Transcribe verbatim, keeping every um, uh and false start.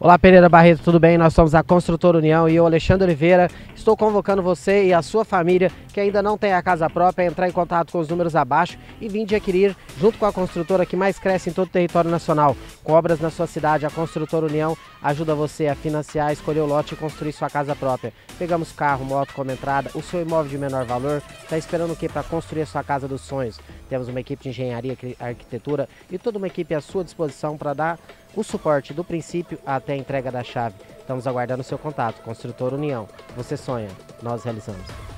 Olá, Pereira Barreto, tudo bem? Nós somos a Construtora União e eu, Alexandre Oliveira, estou convocando você e a sua família que ainda não tem a casa própria a entrar em contato com os números abaixo e vir de adquirir, junto com a construtora que mais cresce em todo o território nacional. Com obras na sua cidade, a Construtora União ajuda você a financiar, escolher o lote e construir sua casa própria. Pegamos carro, moto como entrada, o seu imóvel de menor valor, está esperando o que para construir a sua casa dos sonhos? Temos uma equipe de engenharia, arquitetura e toda uma equipe à sua disposição para dar o suporte do princípio até a entrega da chave. Estamos aguardando o seu contato. Construtora União. Você sonha, nós realizamos.